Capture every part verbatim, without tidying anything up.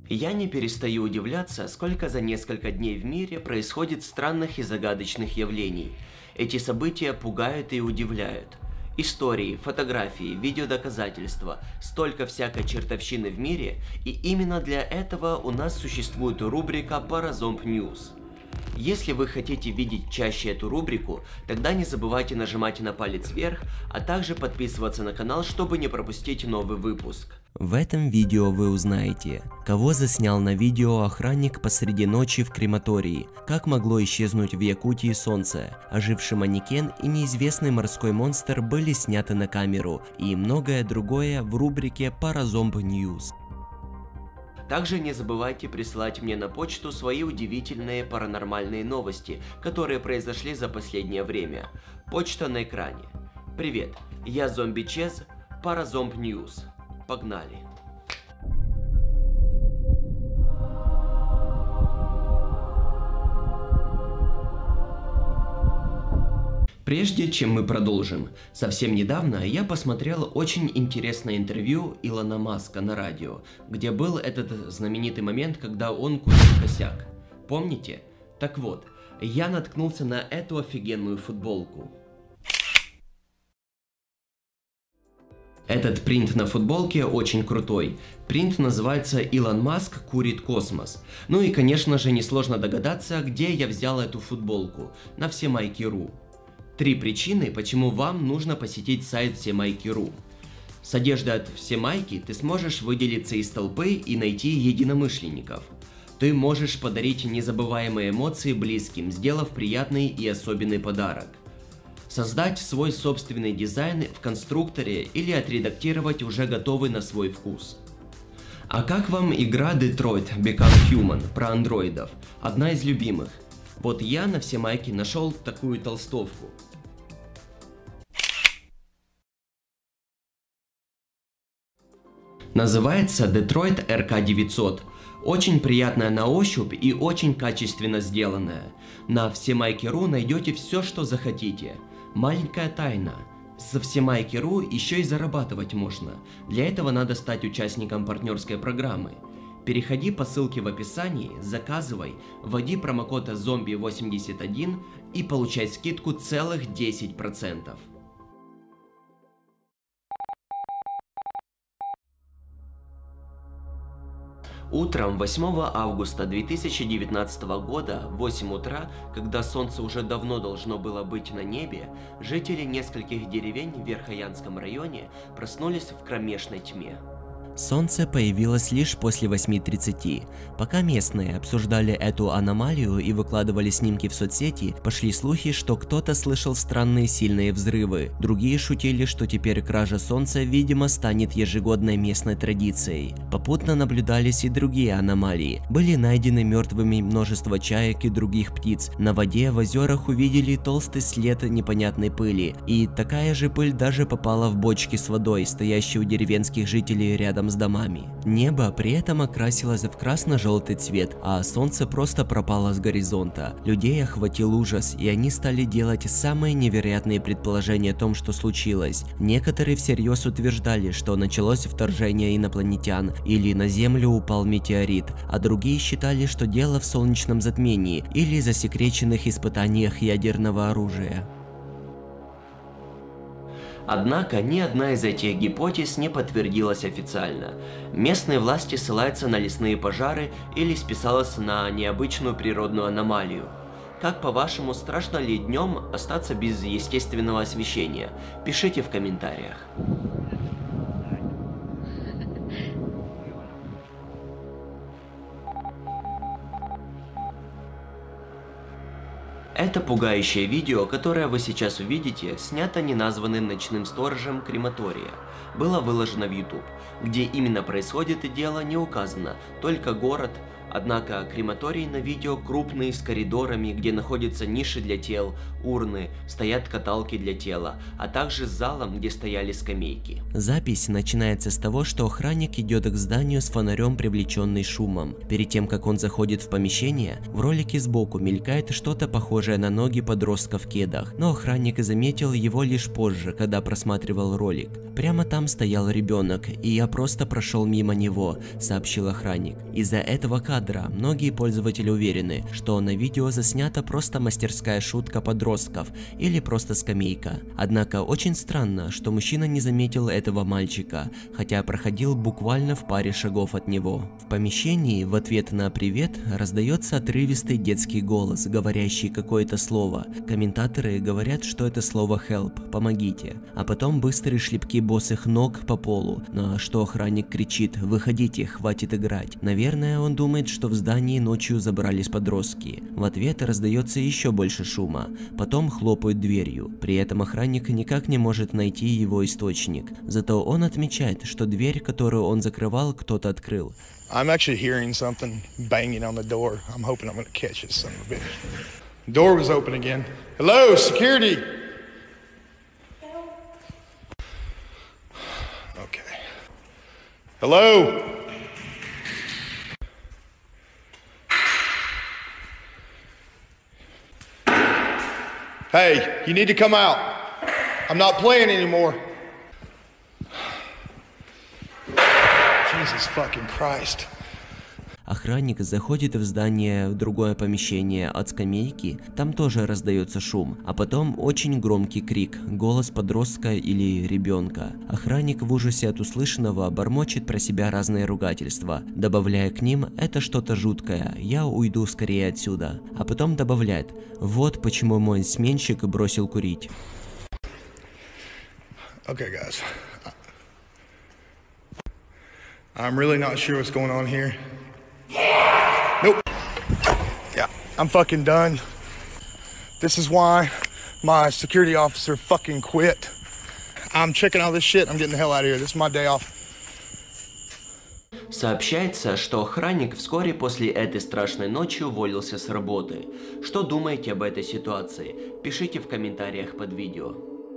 Я не перестаю удивляться, сколько за несколько дней в мире происходит странных и загадочных явлений. Эти события пугают и удивляют. Истории, фотографии, видеодоказательства, столько всякой чертовщины в мире, и именно для этого у нас существует рубрика Parazomb News. Если вы хотите видеть чаще эту рубрику, тогда не забывайте нажимать на палец вверх, а также подписываться на канал, чтобы не пропустить новый выпуск. В этом видео вы узнаете, кого заснял на видео охранник посреди ночи в крематории, как могло исчезнуть в Якутии солнце, оживший манекен и неизвестный морской монстр были сняты на камеру, и многое другое в рубрике Parazomb News. Также не забывайте присылать мне на почту свои удивительные паранормальные новости, которые произошли за последнее время. Почта на экране. Привет, я Зомби Чез, Parazomb News. Погнали! Прежде чем мы продолжим, совсем недавно я посмотрел очень интересное интервью Илона Маска на радио, где был этот знаменитый момент, когда он курил косяк. Помните? Так вот, я наткнулся на эту офигенную футболку. Этот принт на футболке очень крутой. Принт называется «Илон Маск курит космос». Ну и конечно же несложно догадаться, где я взял эту футболку. На всемайки точка ру. Три причины, почему вам нужно посетить сайт всемайки точка ру. С одеждой от Всемайки ты сможешь выделиться из толпы и найти единомышленников. Ты можешь подарить незабываемые эмоции близким, сделав приятный и особенный подарок. Создать свой собственный дизайн в конструкторе или отредактировать уже готовый на свой вкус. А как вам игра Detroit Become Human про андроидов? Одна из любимых. Вот я на Всемайке нашел такую толстовку. Называется Detroit эр ка девятьсот. Очень приятная на ощупь и очень качественно сделанная. На всемайки точка ру найдете все, что захотите. Маленькая тайна. Со всемайки точка ру еще и зарабатывать можно. Для этого надо стать участником партнерской программы. Переходи по ссылке в описании, заказывай, вводи промокод зомби восемьдесят один и получай скидку целых десять процентов. Утром восьмого августа две тысячи девятнадцатого года в восемь утра, когда солнце уже давно должно было быть на небе, жители нескольких деревень в Верхоянском районе проснулись в кромешной тьме. Солнце появилось лишь после восьми тридцати. Пока местные обсуждали эту аномалию и выкладывали снимки в соцсети, пошли слухи, что кто-то слышал странные сильные взрывы. Другие шутили, что теперь кража солнца, видимо, станет ежегодной местной традицией. Попутно наблюдались и другие аномалии. Были найдены мертвыми множество чаек и других птиц. На воде в озерах увидели толстый след непонятной пыли. И такая же пыль даже попала в бочки с водой, стоящие у деревенских жителей рядом с домами. Небо при этом окрасилось в красно-желтый цвет, а солнце просто пропало с горизонта. Людей охватил ужас, и они стали делать самые невероятные предположения о том, что случилось. Некоторые всерьез утверждали, что началось вторжение инопланетян или на Землю упал метеорит, а другие считали, что дело в солнечном затмении или засекреченных испытаниях ядерного оружия. Однако ни одна из этих гипотез не подтвердилась официально. Местные власти ссылаются на лесные пожары или списалось на необычную природную аномалию. Как по-вашему, страшно ли днем остаться без естественного освещения? Пишите в комментариях. Это пугающее видео, которое вы сейчас увидите, снято неназванным ночным сторожем крематория. Было выложено в ютуб. Где именно происходит дело, не указано, только город, Однако крематорий на видео крупный, с коридорами, где находятся ниши для тел, урны, стоят каталки для тела, а также с залом, где стояли скамейки. Запись начинается с того, что охранник идет к зданию с фонарем, привлеченный шумом. Перед тем, как он заходит в помещение, в ролике сбоку мелькает что-то похожее на ноги подростка в кедах, но охранник заметил его лишь позже, когда просматривал ролик. Прямо там стоял ребенок, и я просто прошел мимо него, сообщил охранник. Из-за этого кадра многие пользователи уверены, что на видео заснята просто мастерская шутка подростков или просто скамейка. Однако очень странно, что мужчина не заметил этого мальчика, хотя проходил буквально в паре шагов от него. В помещении в ответ на привет раздается отрывистый детский голос, говорящий какое-то слово. Комментаторы говорят, что это слово help, помогите, а потом быстрые шлепки босых ног по полу, на что охранник кричит: выходите, хватит играть. Наверное, он думает, что в здании ночью забрались подростки. В ответ раздается еще больше шума, потом хлопают дверью, при этом охранник никак не может найти его источник, зато он отмечает, что дверь, которую он закрывал, кто-то открыл. I'm actually hearing something banging on the door. I'm hoping I'm going to catch it, son of a bitch. Door was open again. Hello, security. Okay. Hello. Hey, you need to come out. I'm not playing anymore. Jesus fucking Christ. Охранник заходит в здание, в другое помещение от скамейки, там тоже раздается шум, а потом очень громкий крик, голос подростка или ребенка. Охранник в ужасе от услышанного бормочет про себя разные ругательства, добавляя к ним: это что-то жуткое, я уйду скорее отсюда. А потом добавляет: вот почему мой сменщик бросил курить. Okay, guys. I'm really not sure what's going on here. Nope. Yeah, I'm fucking done. This is why my security officer fucking quit. I'm checking all this shit. I'm getting the hell out of here. This is my day off. Сообщается, что охранник вскоре после этой страшной ночи уволился с работы. Что думаете об этой ситуации? Пишите в комментариях под видео.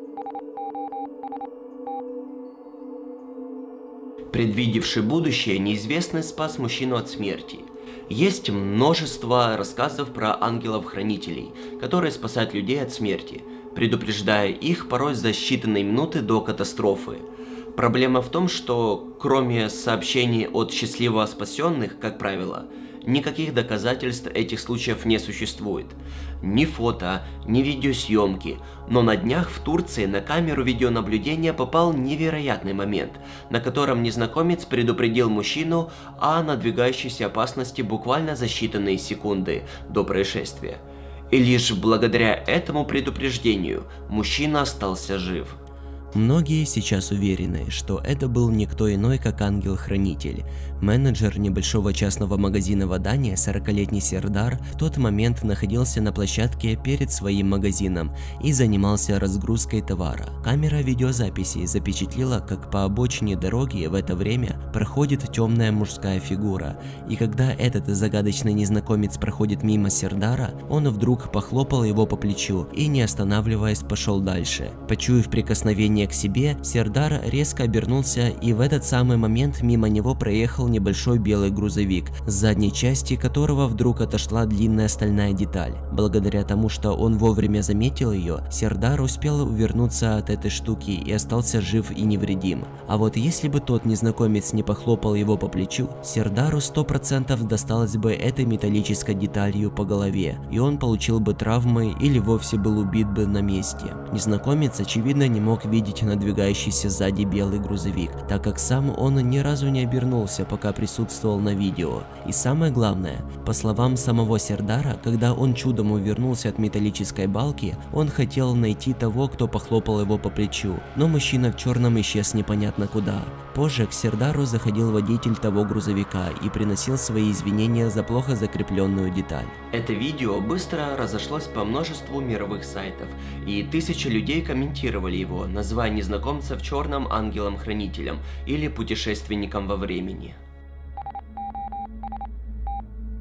Предвидевший будущее, неизвестный спас мужчину от смерти. Есть множество рассказов про ангелов-хранителей, которые спасают людей от смерти, предупреждая их порой за считанные минуты до катастрофы. Проблема в том, что кроме сообщений от счастливо спасенных, как правило, никаких доказательств этих случаев не существует. Ни фото, ни видеосъемки. Но на днях в Турции на камеру видеонаблюдения попал невероятный момент, на котором незнакомец предупредил мужчину о надвигающейся опасности буквально за считанные секунды до происшествия. И лишь благодаря этому предупреждению мужчина остался жив. Многие сейчас уверены, что это был никто иной, как ангел-хранитель. Менеджер небольшого частного магазина в Адане, сорокалетний Сердар, в тот момент находился на площадке перед своим магазином и занимался разгрузкой товара. Камера видеозаписи запечатлела, как по обочине дороги в это время проходит темная мужская фигура, и когда этот загадочный незнакомец проходит мимо Сердара, он вдруг похлопал его по плечу и, не останавливаясь, пошел дальше. Почуяв прикосновение к себе, Сердар резко обернулся, и в этот самый момент мимо него проехал небольшой белый грузовик, с задней части которого вдруг отошла длинная стальная деталь. Благодаря тому, что он вовремя заметил ее, Сердар успел увернуться от этой штуки и остался жив и невредим. А вот если бы тот незнакомец не похлопал его по плечу, Сердару сто процентов досталось бы этой металлической деталью по голове, и он получил бы травмы или вовсе был убит бы на месте. Незнакомец, очевидно, не мог видеть надвигающийся сзади белый грузовик, так как сам он ни разу не обернулся, пока присутствовал на видео. И самое главное, по словам самого Сердара, когда он чудом увернулся от металлической балки, он хотел найти того, кто похлопал его по плечу, но мужчина в черном исчез непонятно куда. Позже к Сердару заходил водитель того грузовика и приносил свои извинения за плохо закрепленную деталь. Это видео быстро разошлось по множеству мировых сайтов, и тысячи людей комментировали его, называя незнакомца в черном ангелом-хранителем или путешественником во времени.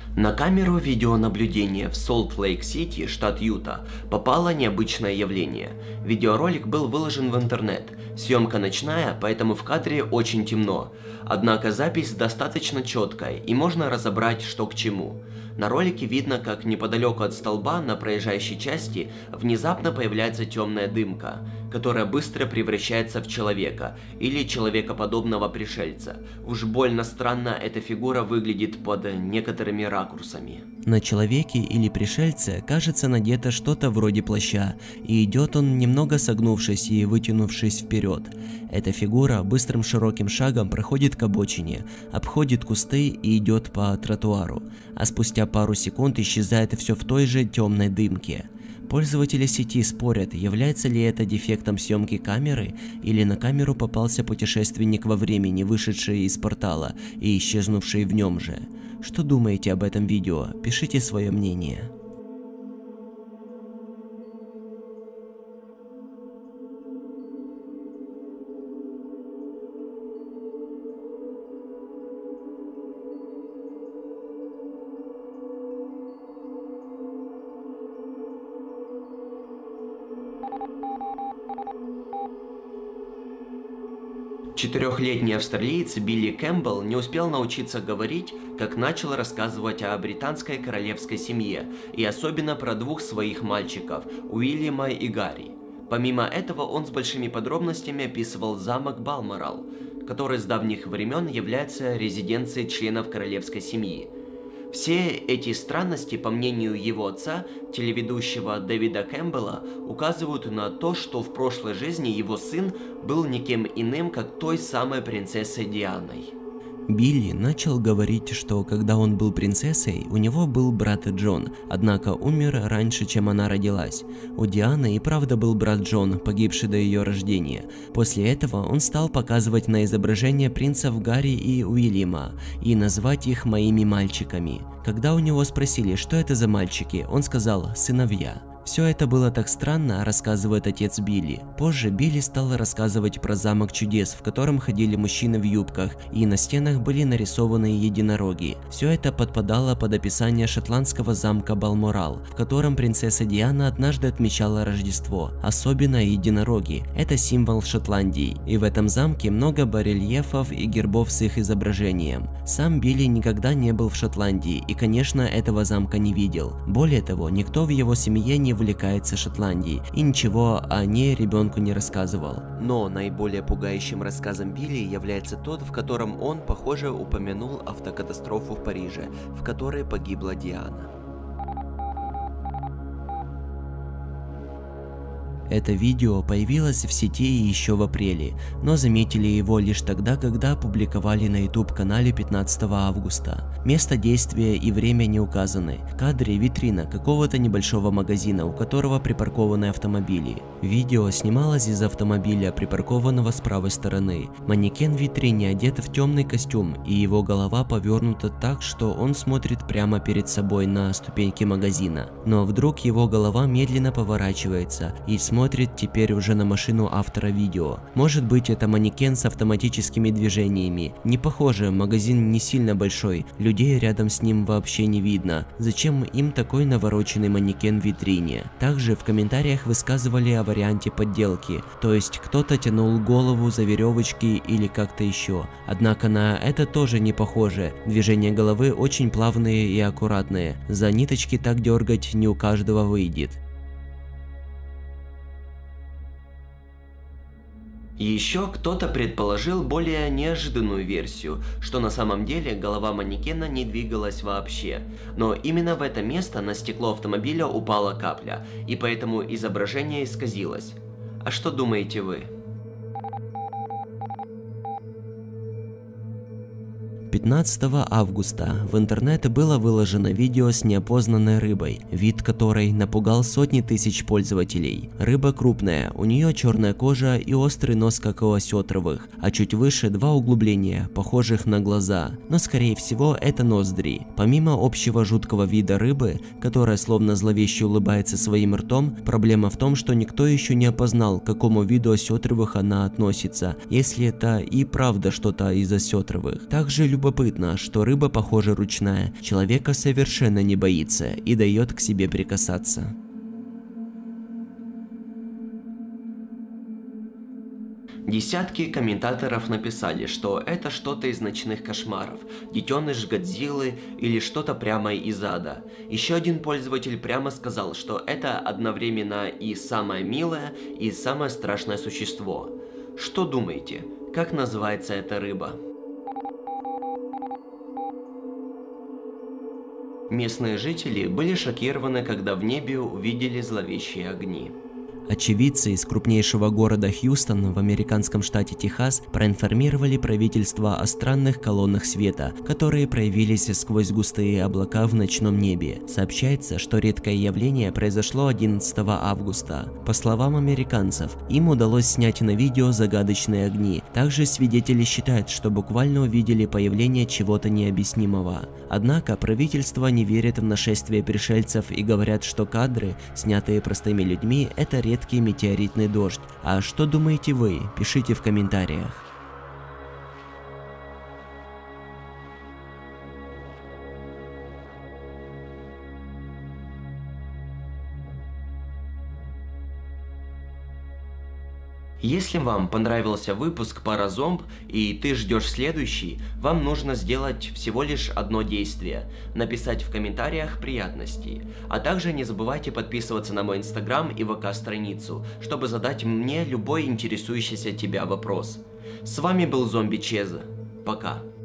На камеру видеонаблюдения в Солт-Лейк-Сити, штат Юта, попало необычное явление. Видеоролик был выложен в интернет. Съемка ночная, поэтому в кадре очень темно. Однако запись достаточно четкая, и можно разобрать, что к чему. На ролике видно, как неподалеку от столба на проезжающей части внезапно появляется темная дымка, которая быстро превращается в человека или человекоподобного пришельца. Уж больно странно эта фигура выглядит под некоторыми ракурсами. На человеке или пришельце кажется надето что-то вроде плаща, и идет он немного согнувшись и вытянувшись вперед. Эта фигура быстрым широким шагом проходит к обочине, обходит кусты и идет по тротуару, а спустя пару секунд исчезает все в той же темной дымке. Пользователи сети спорят, является ли это дефектом съемки камеры, или на камеру попался путешественник во времени, вышедший из портала и исчезнувший в нем же. Что думаете об этом видео? Пишите свое мнение. Четырехлетний австралиец Билли Кэмпбелл не успел научиться говорить, как начал рассказывать о британской королевской семье, и особенно про двух своих мальчиков, Уильяма и Гарри. Помимо этого, он с большими подробностями описывал замок Балморал, который с давних времен является резиденцией членов королевской семьи. Все эти странности, по мнению его отца, телеведущего Дэвида Кэмпбелла, указывают на то, что в прошлой жизни его сын был никем иным, как той самой принцессой Дианой. Билли начал говорить, что когда он был принцессой, у него был брат Джон, однако умер раньше, чем она родилась. У Дианы и правда был брат Джон, погибший до ее рождения. После этого он стал показывать на изображение принцев Гарри и Уильяма и назвать их моими мальчиками. Когда у него спросили, что это за мальчики, он сказал «сыновья». Все это было так странно, рассказывает отец Билли. Позже Билли стал рассказывать про замок чудес, в котором ходили мужчины в юбках, и на стенах были нарисованы единороги. Все это подпадало под описание шотландского замка Балморал, в котором принцесса Диана однажды отмечала Рождество. Особенно единороги – это символ Шотландии, и в этом замке много барельефов и гербов с их изображением. Сам Билли никогда не был в Шотландии и, конечно, этого замка не видел. Более того, никто в его семье не увлекается Шотландией и ничего о ней ребенку не рассказывал. Но наиболее пугающим рассказом Билли является тот, в котором он, похоже, упомянул автокатастрофу в Париже, в которой погибла Диана. Это видео появилось в сети еще в апреле, но заметили его лишь тогда, когда опубликовали на YouTube-канале пятнадцатого августа. Место действия и время не указаны. В кадре витрина какого-то небольшого магазина, у которого припаркованы автомобили. Видео снималось из автомобиля, припаркованного с правой стороны. Манекен в витрине одет в темный костюм, и его голова повернута так, что он смотрит прямо перед собой на ступеньки магазина. Но вдруг его голова медленно поворачивается и смотрит смотрит теперь уже на машину автора видео. Может быть, это манекен с автоматическими движениями. Не похоже, магазин не сильно большой, людей рядом с ним вообще не видно. Зачем им такой навороченный манекен в витрине? Также в комментариях высказывали о варианте подделки, то есть кто-то тянул голову за веревочки или как-то еще. Однако на это тоже не похоже. Движения головы очень плавные и аккуратные. За ниточки так дергать не у каждого выйдет. Еще кто-то предположил более неожиданную версию, что на самом деле голова манекена не двигалась вообще, но именно в это место на стекло автомобиля упала капля, и поэтому изображение исказилось. А что думаете вы? пятнадцатого августа в интернет было выложено видео с неопознанной рыбой, вид которой напугал сотни тысяч пользователей. Рыба крупная, у нее черная кожа и острый нос, как у осетровых, а чуть выше два углубления, похожих на глаза, но скорее всего это ноздри. Помимо общего жуткого вида рыбы, которая словно зловеще улыбается своим ртом, проблема в том, что никто еще не опознал, к какому виду осетровых она относится, если это и правда что-то из осетровых. Также любопытно, что рыба, похоже, ручная, человека совершенно не боится и дает к себе прикасаться. Десятки комментаторов написали, что это что-то из «Ночных кошмаров», детеныш Годзиллы или что-то прямо из ада. Еще один пользователь прямо сказал, что это одновременно и самое милое, и самое страшное существо. Что думаете, как называется эта рыба? Местные жители были шокированы, когда в небе увидели зловещие огни. Очевидцы из крупнейшего города Хьюстон в американском штате Техас проинформировали правительство о странных колоннах света, которые проявились сквозь густые облака в ночном небе. Сообщается, что редкое явление произошло одиннадцатого августа. По словам американцев, им удалось снять на видео загадочные огни. Также свидетели считают, что буквально увидели появление чего-то необъяснимого. Однако правительство не верит в нашествие пришельцев и говорят, что кадры, снятые простыми людьми, это редкие редкий метеоритный дождь. А что думаете вы? Пишите в комментариях. Если вам понравился выпуск Паразомб и ты ждешь следующий, вам нужно сделать всего лишь одно действие – написать в комментариях приятностей. А также не забывайте подписываться на мой инстаграм и ВК-страницу, чтобы задать мне любой интересующийся тебя вопрос. С вами был Зомби Чеза. Пока.